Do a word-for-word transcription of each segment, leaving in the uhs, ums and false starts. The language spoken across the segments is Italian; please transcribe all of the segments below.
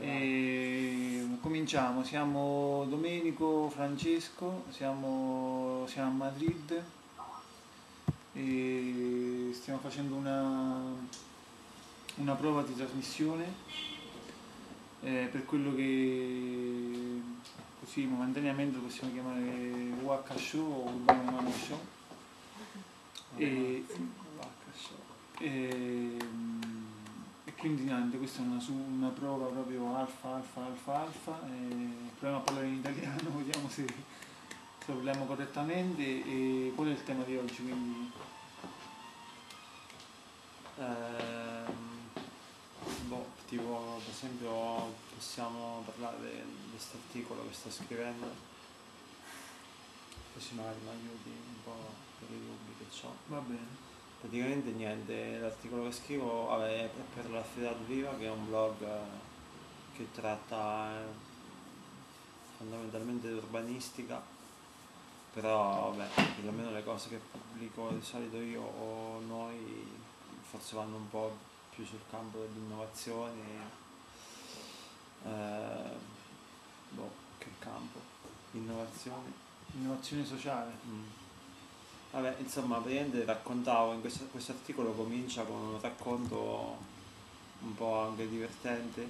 E cominciamo, siamo Domenico, Francesco, siamo, siamo a Madrid e stiamo facendo una, una prova di trasmissione eh, per quello che così momentaneamente lo possiamo chiamare U H Show o Urbano Umano Show. E, e, e quindi niente, questa è una, su, una prova proprio alfa, alfa, alfa, alfa. E proviamo a parlare in italiano, vediamo se, se lo parliamo correttamente. E qual è il tema di oggi? Quindi Ehm, boh, tipo, per esempio, possiamo parlare di questo articolo che sto scrivendo, così magari mi aiuti un po' per i dubbi che ho. va bene. Praticamente niente, l'articolo che scrivo vabbè, è per la Ciudad Viva, che è un blog eh, che tratta eh, fondamentalmente di urbanistica, però vabbè, perlomeno le cose che pubblico di solito io o noi forse vanno un po' più sul campo dell'innovazione, eh, boh, che campo? Innovazione? Innovazione sociale. Mm. Vabbè, insomma, praticamente raccontavo, in questo articolo comincia con un racconto un po' anche divertente.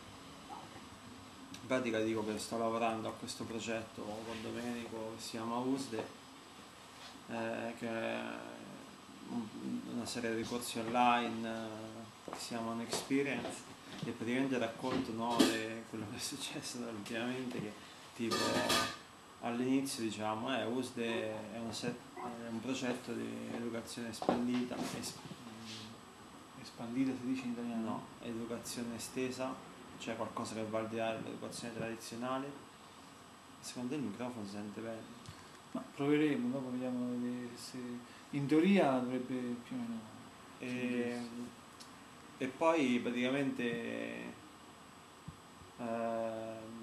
In pratica dico che sto lavorando a questo progetto con Domenico che si chiama U S D E, eh, che è una serie di corsi online eh, che si chiamano Experience, e praticamente racconto no, le, quello che è successo ultimamente, che tipo all'inizio diciamo eh, U S D E è un, set, è un progetto di educazione espandita, es, Espandita si dice in italiano? no, educazione estesa, cioè qualcosa che va al di là dell'educazione tradizionale. Secondo te il microfono si sente bene? Ma proveremo, dopo vediamo se in teoria dovrebbe più o meno. E, e poi praticamente ehm,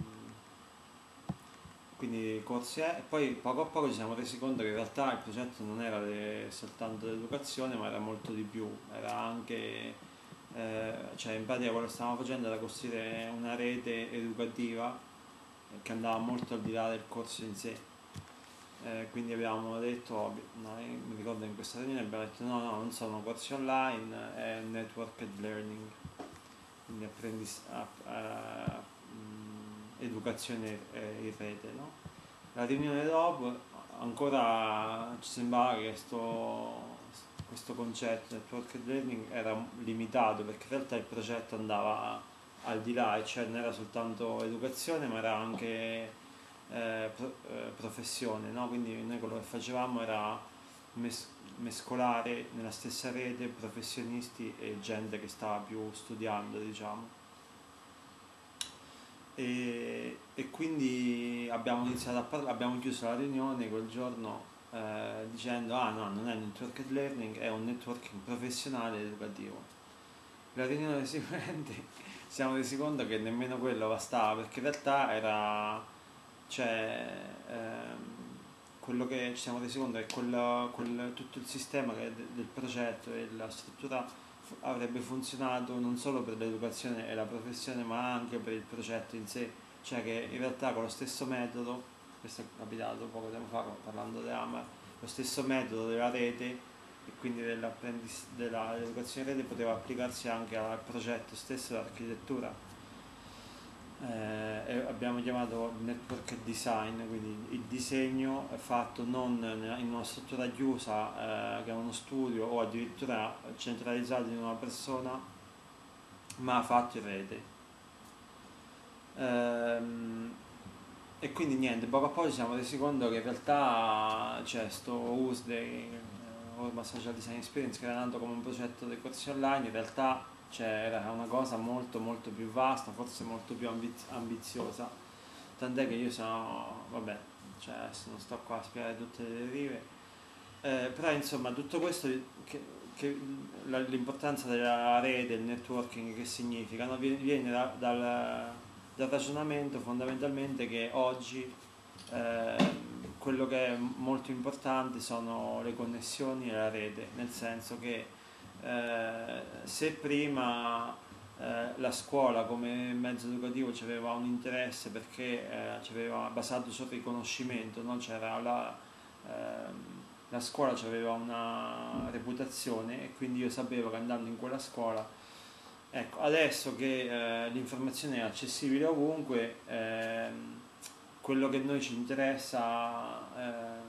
quindi corsi è, e poi poco a poco ci siamo resi conto che in realtà il progetto non era de, soltanto l'educazione, ma era molto di più, era anche eh, cioè in pratica quello che stavamo facendo era costruire una rete educativa che andava molto al di là del corso in sé. Eh, quindi abbiamo detto, no, mi ricordo in questa riunione abbiamo detto no, no, non sono corsi online, è networked learning, quindi apprendis, uh, uh, educazione in rete. No? La riunione dopo ancora ci sembrava che sto, questo concetto networked learning era limitato, perché in realtà il progetto andava al di là, cioè non era soltanto educazione ma era anche Eh, pro, eh, professione, no? Quindi noi quello che facevamo era mes- mescolare nella stessa rete professionisti e gente che stava più studiando, diciamo. E, e quindi abbiamo iniziato a parlare, abbiamo chiuso la riunione quel giorno eh, dicendo ah no, non è networked learning, è un networking professionale ed educativo. La riunione sicuramente ci siamo resi conto che nemmeno quello bastava, perché in realtà era cioè ehm, quello che ci siamo resi conto è che quel, quel, tutto il sistema che de, del progetto e la struttura f- avrebbe funzionato non solo per l'educazione e la professione ma anche per il progetto in sé, cioè che in realtà con lo stesso metodo, questo è capitato poco tempo fa parlando di Amar, lo stesso metodo della rete e quindi dell'educazione in rete poteva applicarsi anche al progetto stesso dell'architettura. Eh, abbiamo chiamato network design, quindi il disegno è fatto non in una struttura chiusa eh, che è uno studio o addirittura centralizzato in una persona, ma fatto in rete. Ehm, e quindi niente, poco a poco ci siamo resi conto che in realtà c'è sto U S D E, Urban Social Design Experience, che era nato come un progetto di corsi online, in realtà cioè, era una cosa molto molto più vasta, forse molto più ambiz- ambiziosa, tant'è che io sono, vabbè, cioè adesso non sto qua a spiegare tutte le derive, eh, però insomma tutto questo, che, che la- l'importanza della rete, il networking che significa, no? Viene, viene da- dal, dal ragionamento fondamentalmente che oggi eh, quello che è molto importante sono le connessioni e la rete, nel senso che eh, se prima eh, la scuola come mezzo educativo aveva un interesse perché eh, c'aveva basato sul riconoscimento, no? C'era la, ehm, la scuola aveva una reputazione e quindi io sapevo che andando in quella scuola, ecco, adesso che eh, l'informazione è accessibile ovunque, ehm, quello che a noi ci interessa ehm,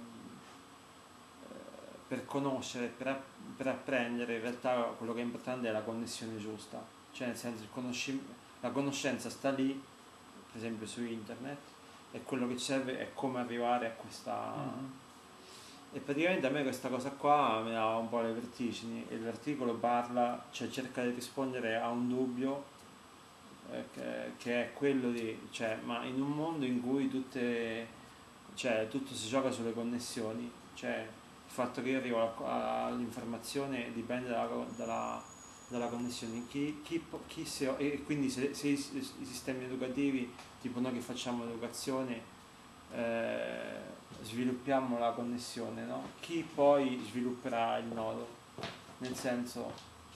per conoscere, per, per apprendere, in realtà quello che è importante è la connessione giusta, cioè nel senso il conosci- la conoscenza sta lì, per esempio su internet, e quello che ci serve è come arrivare a questa... Mm-hmm. E praticamente a me questa cosa qua mi dava un po' le vertigini, e l'articolo parla, cioè cerca di rispondere a un dubbio eh, che, che è quello di, cioè, ma in un mondo in cui tutte, cioè, tutto si gioca sulle connessioni, cioè il fatto che io arrivo a- all'informazione dipende dalla, dalla, dalla connessione, chi, chi, chi se, e quindi se, se i, i sistemi educativi, tipo noi che facciamo educazione, eh, sviluppiamo la connessione, no? Chi poi svilupperà il nodo? Nel senso,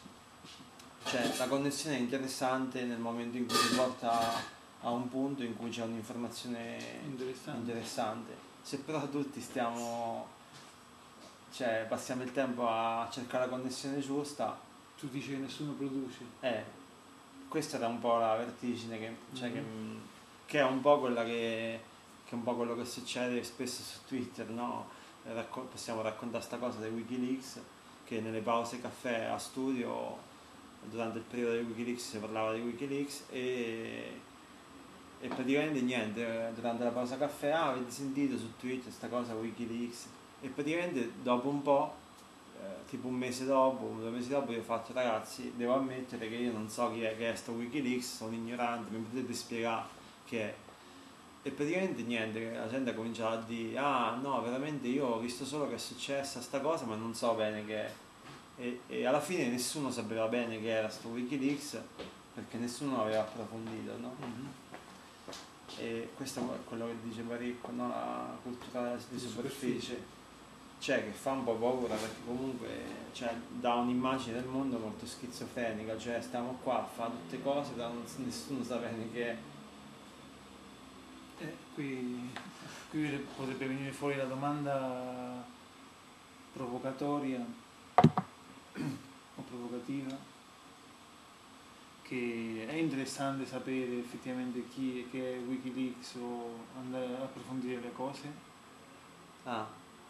cioè, la connessione è interessante nel momento in cui ti porta a un punto in cui c'è un'informazione Interessante. interessante. Se però tutti stiamo, cioè, passiamo il tempo a cercare la connessione giusta, Tu dici che nessuno produce. eh, questa era un po' la vertigine che, cioè, Mm-hmm. che, che è un po' quella che, che è un po' quello che succede spesso su Twitter, no? Racco- possiamo raccontare questa cosa dei Wikileaks, che nelle pause caffè a studio durante il periodo di Wikileaks si parlava di Wikileaks e, e praticamente niente, durante la pausa caffè, ah, avete sentito su Twitter questa cosa Wikileaks, e praticamente dopo un po', eh, tipo un mese dopo, due mesi dopo, io ho fatto, ragazzi, devo ammettere che io non so chi è che è sto Wikileaks, sono ignorante, mi potete spiegare che è? E praticamente niente, la gente ha cominciato a dire, ah no, veramente io ho visto solo che è successa sta cosa ma non so bene che è. E, e alla fine nessuno sapeva bene che era sto Wikileaks perché nessuno aveva approfondito, no? Mm-hmm. E questo è quello che dice Baricco, no? La cultura di superficie, cioè che fa un po' paura perché comunque, cioè, dà un'immagine del mondo molto schizofrenica, cioè stiamo qua a fare tutte cose da non, nessuno sa bene che è. Eh, qui, qui potrebbe venire fuori la domanda provocatoria o provocativa, che è interessante sapere effettivamente chi è, che è Wikileaks o andare ad approfondire le cose. Ah.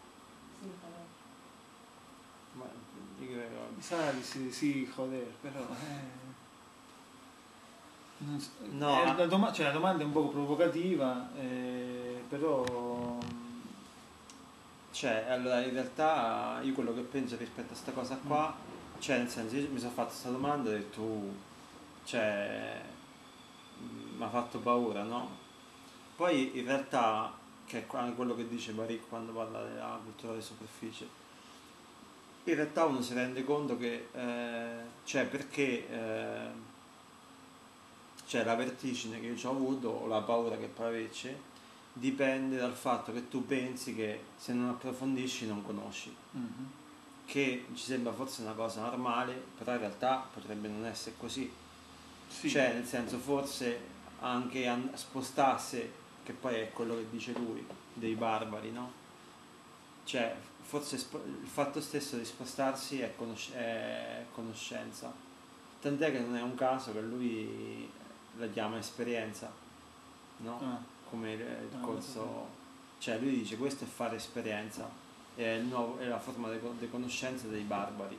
Ma io credo... Sai, sì, sì, joder, però... Eh, non so, No, eh, la, doma- cioè, la domanda è un po' provocativa, eh, però... cioè, allora in realtà io quello che penso rispetto a questa cosa qua, cioè nel senso, io mi sono fatto questa domanda e ho detto, uh, cioè, mi ha fatto paura, no? Poi in realtà, che è anche quello che dice Baric quando parla della cultura di superficie, in realtà uno si rende conto che, eh, cioè perché, eh, cioè la vertigine che io ho avuto, o la paura che poi avessi, dipende dal fatto che tu pensi che se non approfondisci non conosci, Mm-hmm. che ci sembra forse una cosa normale, però in realtà potrebbe non essere così. Sì. Cioè, nel senso, forse anche an- spostarsi, che poi è quello che dice lui, dei barbari, no? Cioè, forse sp- il fatto stesso di spostarsi è, conosc- è conoscenza. Tant'è che non è un caso che lui la chiama esperienza, no? Ah. Come il, il Ah, corso... Cioè, lui dice questo è fare esperienza, è, il nuovo- è la forma di di conoscenza dei barbari.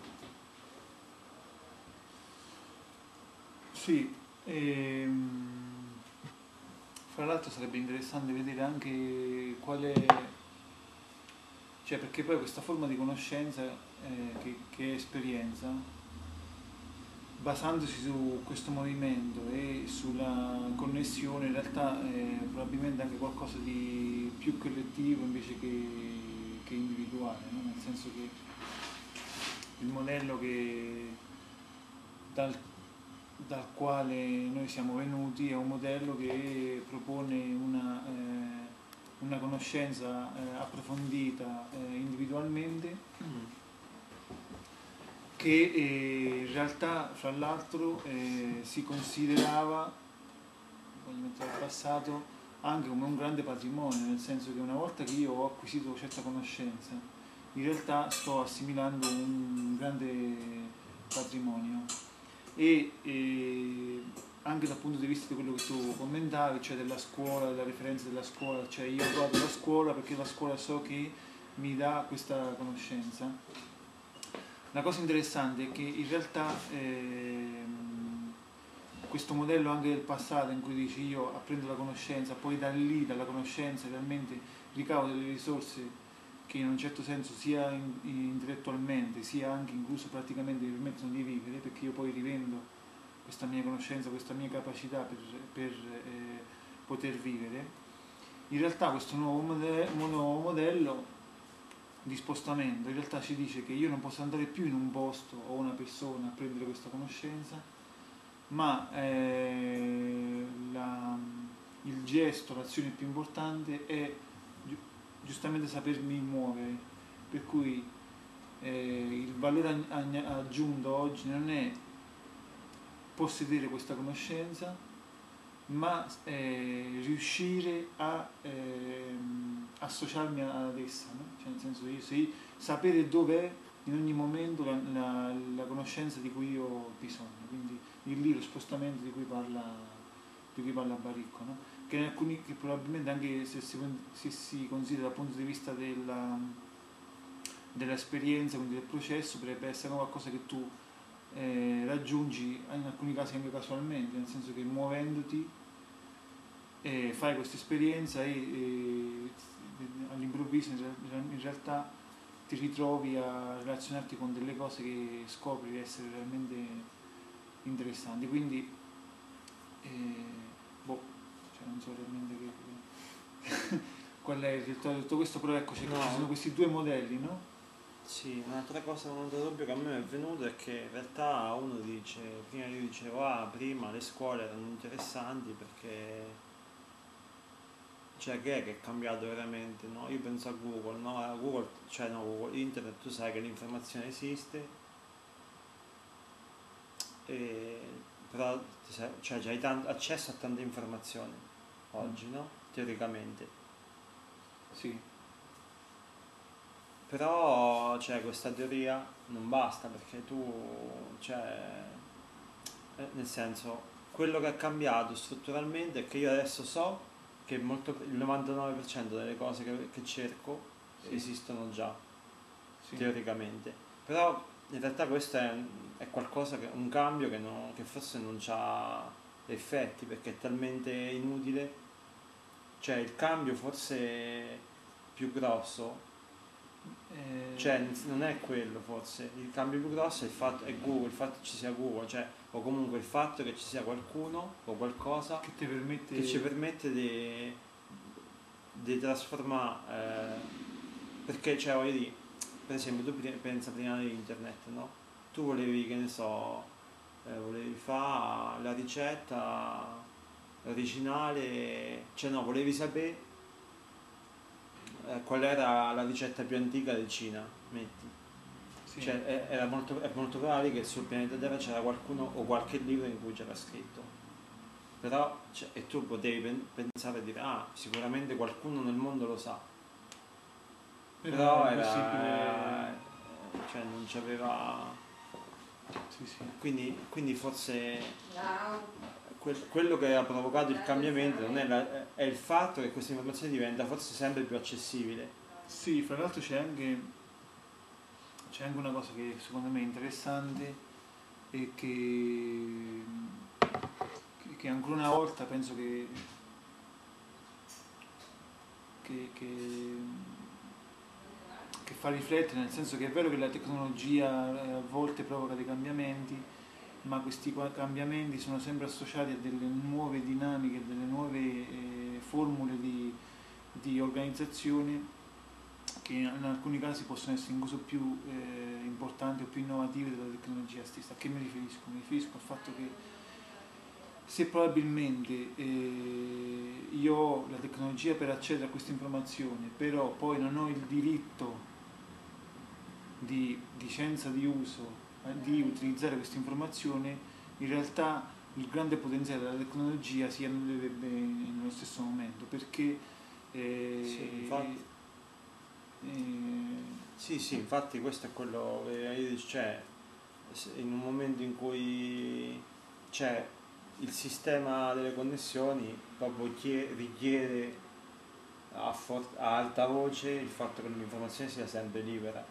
Sì, ehm, fra l'altro sarebbe interessante vedere anche qual è, cioè perché poi questa forma di conoscenza eh, che, che è esperienza, basandosi su questo movimento e sulla connessione, in realtà è probabilmente anche qualcosa di più collettivo invece che, che individuale, no? Nel senso che il modello che dal dal quale noi siamo venuti è un modello che propone una, eh, una conoscenza eh, approfondita eh, individualmente, Mm. che eh, in realtà fra l'altro eh, si considerava, voglio mettere al passato, anche come un grande patrimonio, nel senso che una volta che io ho acquisito certa conoscenza, in realtà sto assimilando un grande patrimonio e, e anche dal punto di vista di quello che tu commentavi, cioè della scuola, della referenza della scuola, cioè io vado alla scuola perché la scuola so che mi dà questa conoscenza. La cosa interessante è che in realtà ehm, questo modello anche del passato in cui dici io apprendo la conoscenza, poi da lì, dalla conoscenza realmente ricavo delle risorse che in un certo senso sia in, intellettualmente sia anche incluso praticamente mi permettono di vivere, perché io poi rivendo questa mia conoscenza, questa mia capacità per, per eh, poter vivere. In realtà questo nuovo modello, nuovo modello di spostamento in realtà ci dice che io non posso andare più in un posto o una persona a prendere questa conoscenza, ma eh, la, il gesto, l'azione più importante è gi- giustamente sapermi muovere, per cui eh, il valore aggiunto oggi non è possedere questa conoscenza, ma eh, riuscire a ehm, associarmi ad essa, no? Cioè, nel senso io se, sapere dov'è in ogni momento la, la, la conoscenza di cui io ho bisogno, quindi il lì lo spostamento di cui parla, di cui parla Baricco, no? Che, in alcuni, che probabilmente anche se si, se si considera dal punto di vista della, dell'esperienza, quindi del processo, potrebbe essere qualcosa che tu eh, raggiungi in alcuni casi anche casualmente, nel senso che muovendoti eh, fai questa esperienza e, e all'improvviso in realtà ti ritrovi a relazionarti con delle cose che scopri essere realmente interessanti, quindi eh, boh, cioè non so realmente che, qual è il risultato di tutto questo, però ecco c'è, No. ci sono questi due modelli, no? Sì, un'altra cosa, un altro dubbio che a me è venuto è che in realtà uno dice, prima io dicevo, ah, prima le scuole erano interessanti perché, cioè, che è che è cambiato veramente, no? Io penso a Google, no? A Google, cioè no, Google, Internet, tu sai che l'informazione esiste, e, però ti sai- cioè, hai tan- accesso a tante informazioni oggi, no? Teoricamente. Sì. Però cioè, questa teoria non basta perché tu, cioè, eh, nel senso, quello che è cambiato strutturalmente è che io adesso so che molto, il novantanove per cento delle cose che, che cerco Sì. esistono già, Sì. teoricamente. Però in realtà questo è, è qualcosa che, un cambio che, non, che forse non ha effetti perché è talmente inutile. Cioè il cambio forse più grosso, Eh, cioè non è quello forse, il cambio più grosso è il fatto, è Google, il fatto che ci sia Google, cioè, o comunque il fatto che ci sia qualcuno o qualcosa che ti permette che ci permette di, di trasformare, eh, perché cioè voglio dire, per esempio tu pri- pensa prima di internet, no? Tu volevi, che ne so, eh, volevi fare la ricetta originale, cioè no, volevi sapere eh, qual era la ricetta più antica di Cina, metti. sì. Cioè, è, era molto, è molto probabile che sul pianeta Terra c'era qualcuno o qualche libro in cui c'era scritto. Però, cioè, e tu potevi pen- pensare e dire, ah, sicuramente qualcuno nel mondo lo sa. Però, Però è era, possibile. era- cioè, non c'aveva. Sì, sì. Quindi, quindi forse que- quello che ha provocato il cambiamento non è, la- è il fatto che questa informazione diventa forse sempre più accessibile. Sì, fra l'altro c'è anche, c'è anche una cosa che secondo me è interessante e che, che, che ancora una volta penso che, che, che, che fa riflettere, nel senso che è vero che la tecnologia eh, a volte provoca dei cambiamenti, ma questi qua- cambiamenti sono sempre associati a delle nuove dinamiche, delle nuove eh, formule di, di organizzazione che in alcuni casi possono essere incluso più eh, importanti o più innovative della tecnologia stessa. A che mi riferisco? Mi riferisco al fatto che se probabilmente eh, io ho la tecnologia per accedere a questa informazione, però poi non ho il diritto di licenza di uso di utilizzare questa informazione, in realtà il grande potenziale della tecnologia si annullerebbe nello stesso momento, perché eh, Sì, infatti. eh, Sì, sì, infatti questo è quello che io dico, cioè, in un momento in cui c'è il sistema delle connessioni, proprio chie- richiede a, for- a alta voce il fatto che l'informazione sia sempre libera.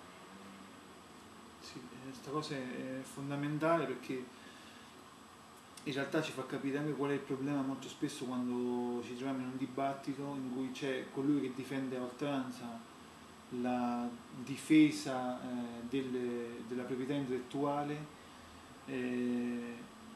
sì, questa cosa è fondamentale, perché in realtà ci fa capire anche qual è il problema molto spesso quando ci troviamo in un dibattito in cui c'è colui che difende a oltranza la difesa eh, delle- della proprietà intellettuale, eh,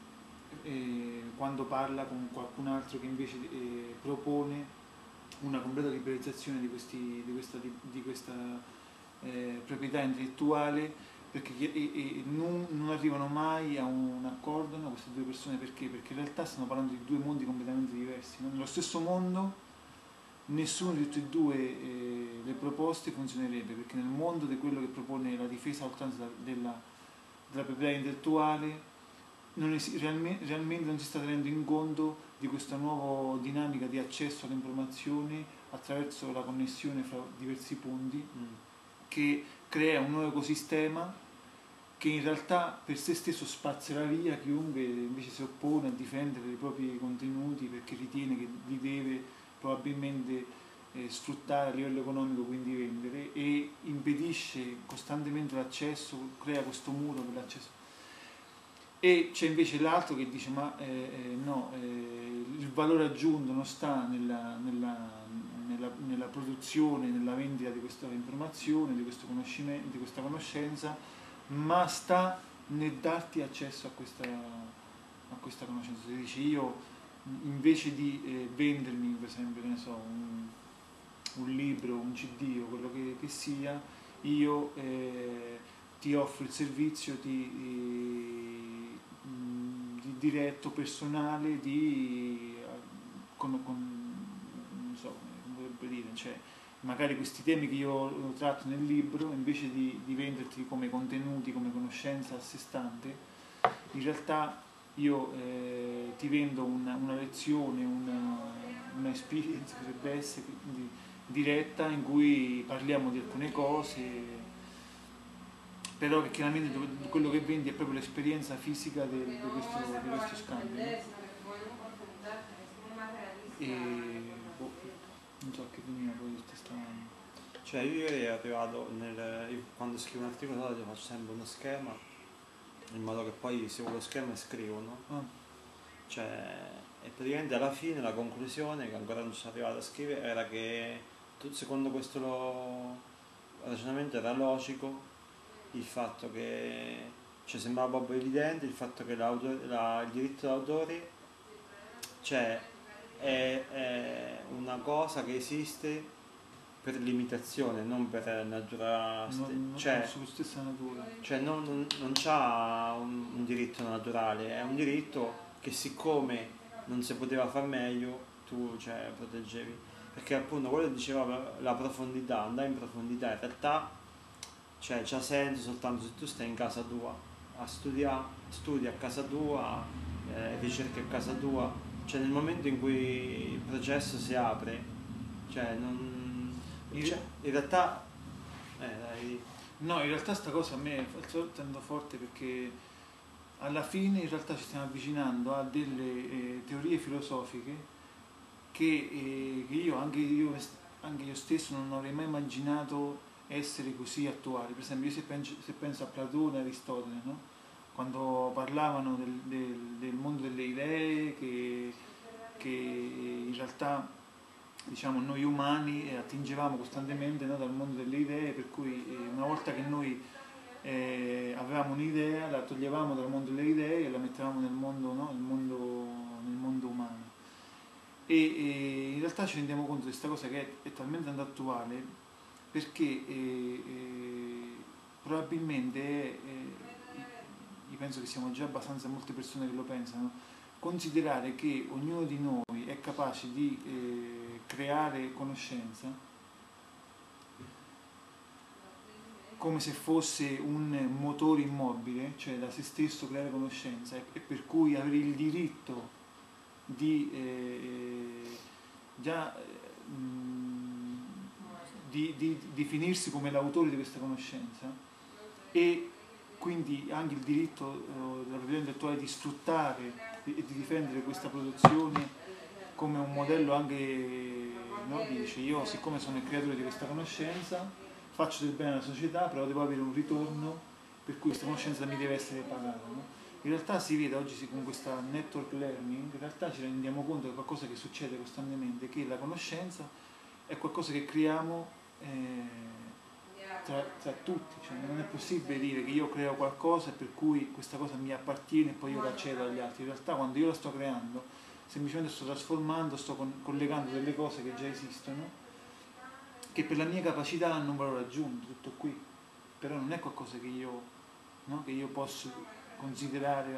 e quando parla con qualcun altro che invece eh, propone una completa liberalizzazione di, questi, di questa, di, di questa eh, proprietà intellettuale, perché e, e non, non arrivano mai a un accordo, no, queste due persone, perché? Perché in realtà stiamo parlando di due mondi completamente diversi, no? Nello stesso mondo nessuno di tutte e due eh, le proposte funzionerebbe, perché nel mondo di quello che propone la difesa a oltranza della, della proprietà intellettuale non es- realme- realmente non si sta tenendo in conto di questa nuova dinamica di accesso all'informazione attraverso la connessione fra diversi punti, Mm. che crea un nuovo ecosistema che in realtà per se stesso spazzerà via chiunque invece si oppone a difendere i propri contenuti, perché ritiene che li deve probabilmente eh, sfruttare a livello economico, quindi vendere, e impedisce costantemente l'accesso, crea questo muro per l'accesso. E c'è invece l'altro che dice ma eh, eh, no, eh, il valore aggiunto non sta nella, nella, nella, nella produzione, nella vendita di questa informazione, di, questo conoscimento, di questa conoscenza, ma sta nel darti accesso a questa, a questa conoscenza. Si dice io invece di eh, vendermi per esempio, che ne so, un, un libro, un C D o quello che, che sia, io eh, ti offro il servizio di, di, di diretto personale di con, con, non so come dovrebbe dire, cioè magari questi temi che io tratto nel libro, invece di, di venderti come contenuti, come conoscenza a sé stante, in realtà io eh, ti vendo una, una lezione, una, una experience, potrebbe essere, quindi, diretta, in cui parliamo di alcune cose, però che chiaramente quello che vendi è proprio l'esperienza fisica di, di, questo, di questo scambio. No? E boh, non so che veniva poi stavamo. Cioè io ieri ero arrivato nel, io quando scrivo un articolo io faccio sempre uno schema in modo che poi seguo lo schema e scrivo, no? Ah, Cioè, e praticamente alla fine la conclusione, che ancora non ci sono arrivato a scrivere, era che tu- secondo questo lo- ragionamento era logico il fatto che, cioè sembrava proprio evidente il fatto che l'autore- la- il diritto d'autore, cioè, è, è una cosa che esiste per limitazione, non per natura, ste- non, non, non cioè, sua stessa natura. cioè non, non, non c'ha un, un diritto naturale, è un diritto che siccome non si poteva far meglio, tu cioè, proteggevi. Perché appunto quello che diceva la profondità, andare in profondità, in realtà cioè, c'ha senso soltanto se tu stai in casa tua a studiare, studi a casa tua, eh, ricerchi a casa tua, cioè nel momento in cui il processo si apre, cioè non, cioè, in realtà, eh, dai, No, in realtà sta cosa a me fa tanto forte, perché alla fine in realtà ci stiamo avvicinando a delle eh, teorie filosofiche che, eh, che io, anche io, anche io stesso non avrei mai immaginato essere così attuali. Per esempio, io se penso, se penso a Platone e Aristotele, no? Quando parlavano del, del, del mondo delle idee, che, che in realtà diciamo, noi umani eh, attingevamo costantemente, no, dal mondo delle idee, per cui eh, una volta che noi eh, avevamo un'idea, la toglievamo dal mondo delle idee e la mettevamo nel mondo, no, nel mondo, nel mondo umano. E, e in realtà ci rendiamo conto di questa cosa che è, è talmente tanto attuale, perché eh, eh, probabilmente eh, io penso che siamo già abbastanza molte persone che lo pensano, considerare che ognuno di noi è capace di eh, creare conoscenza come se fosse un motore immobile, cioè da se stesso creare conoscenza, e per cui avere il diritto di eh, già mh, di, di, di definirsi come l'autore di questa conoscenza, e quindi anche il diritto eh, della proprietà intellettuale di sfruttare e di difendere questa produzione come un modello anche, no? Dice, io siccome sono il creatore di questa conoscenza faccio del bene alla società, però devo avere un ritorno per cui questa conoscenza mi deve essere pagata, no? In realtà si vede oggi con questa network learning, in realtà ci rendiamo conto che qualcosa che succede costantemente, che la conoscenza è qualcosa che creiamo eh, tra, tra tutti, cioè non è possibile dire che io creo qualcosa e per cui questa cosa mi appartiene e poi io la cedo agli altri. In realtà quando io la sto creando, semplicemente sto trasformando, sto con, collegando delle cose che già esistono, che per la mia capacità hanno un valore aggiunto, tutto qui, però non è qualcosa che io, no, che io posso considerare.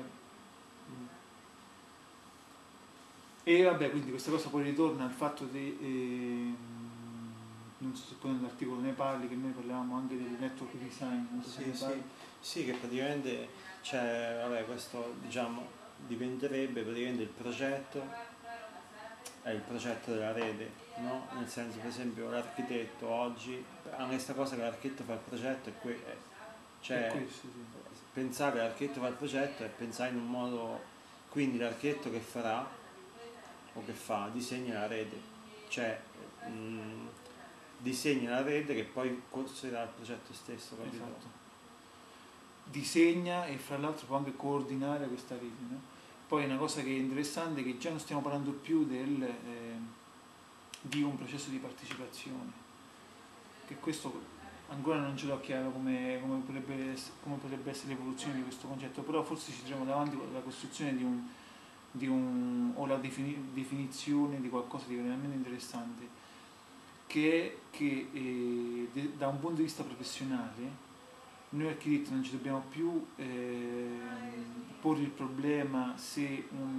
E vabbè, quindi questa cosa poi ritorna al fatto di, eh, non so se poi nell'articolo ne parli, che noi parlavamo anche del network design, non so Sì, se ne sì, parli. sì, che praticamente, cioè, vabbè, questo diciamo diventerebbe praticamente il progetto, è il progetto della rete, no? Nel senso, per esempio, l'architetto oggi, anche questa cosa che l'architetto fa il progetto è, que- è cioè, È questo, sì. pensare l'architetto fa il progetto è pensare in un modo, quindi l'architetto che farà o che fa, disegna la rete, cioè mh, disegna la rete che poi costruirà il progetto stesso, capito? Esatto. Disegna e fra l'altro può anche coordinare questa rete, no? Poi una cosa che è interessante è che già non stiamo parlando più del, eh, di un processo di partecipazione, che questo ancora non ce l'ho chiaro come, come, potrebbe, essere, come potrebbe essere l'evoluzione di questo concetto, però forse ci troviamo davanti alla costruzione di un, di un o la defini, definizione di qualcosa di veramente interessante, che è che eh, de, da un punto di vista professionale noi architetti non ci dobbiamo più eh, porre il problema se un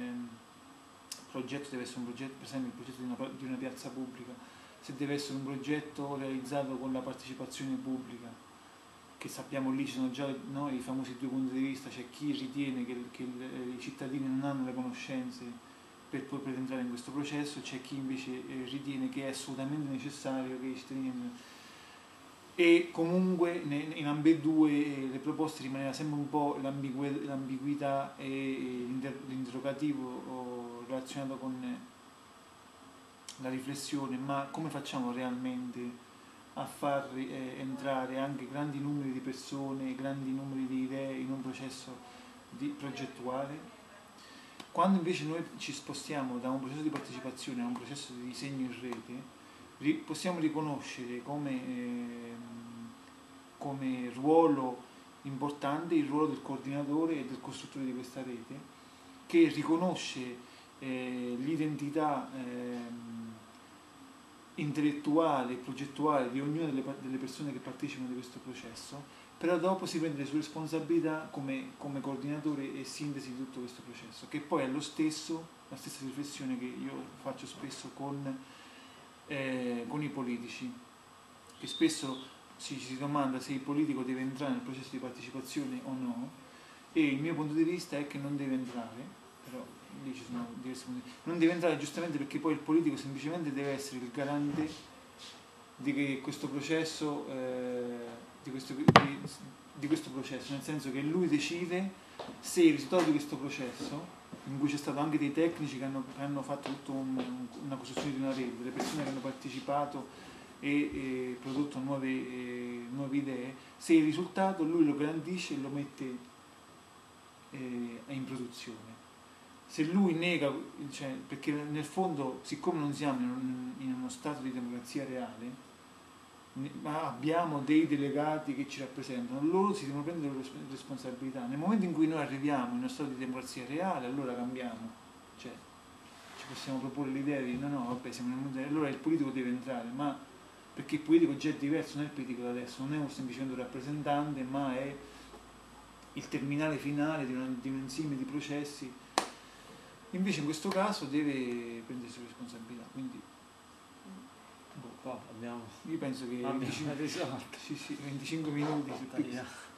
eh, progetto deve essere un progetto, per esempio il progetto di una, di una piazza pubblica, se deve essere un progetto realizzato con la partecipazione pubblica, che sappiamo lì ci sono già, no, i famosi due punti di vista, c'è chi ritiene che, che il, i cittadini non hanno le conoscenze per poter entrare in questo processo, c'è chi invece eh, ritiene che è assolutamente necessario che i cittadini, e comunque in ambedue le proposte rimaneva sempre un po' l'ambiguità e l'interrogativo relazionato con la riflessione, ma come facciamo realmente a far entrare anche grandi numeri di persone, grandi numeri di idee in un processo di progettuale? Quando invece noi ci spostiamo da un processo di partecipazione a un processo di disegno in rete, possiamo riconoscere come, eh, come ruolo importante il ruolo del coordinatore e del costruttore di questa rete, che riconosce eh, l'identità eh, intellettuale e progettuale di ognuna delle, delle persone che partecipano di questo processo, però dopo si prende le sue responsabilità come, come coordinatore e sintesi di tutto questo processo, che poi è lo stesso, la stessa riflessione che io faccio spesso con Eh, con i politici, che spesso si, si domanda se il politico deve entrare nel processo di partecipazione o no, e il mio punto di vista è che non deve entrare, però lì ci sono diversi punti, non deve entrare giustamente perché poi il politico semplicemente deve essere il garante di che questo processo eh, di, questo, di, di questo processo, nel senso che lui decide se il risultato di questo processo, in cui c'è stato anche dei tecnici che hanno, che hanno fatto tutta un, una costruzione di una rete, delle persone che hanno partecipato e, e prodotto nuove, e, nuove idee, se il risultato lui lo garantisce e lo mette eh, in produzione. Se lui nega, cioè, perché nel fondo, siccome non siamo in, in uno stato di democrazia reale, ma abbiamo dei delegati che ci rappresentano, loro si devono prendere le responsabilità. Nel momento in cui noi arriviamo in uno stato di democrazia reale, allora cambiamo, cioè ci possiamo proporre l'idea di no no vabbè siamo nel mondo, allora il politico deve entrare, ma perché il politico già è diverso, non è il politico da adesso, non è un semplicemente un rappresentante, ma è il terminale finale di, una, di un insieme di processi. Invece in questo caso deve prendersi responsabilità, quindi boh. poi abbiamo, Io penso che abbiamo venticinque, risolto. sì, sì, venticinque minuti su Porca via.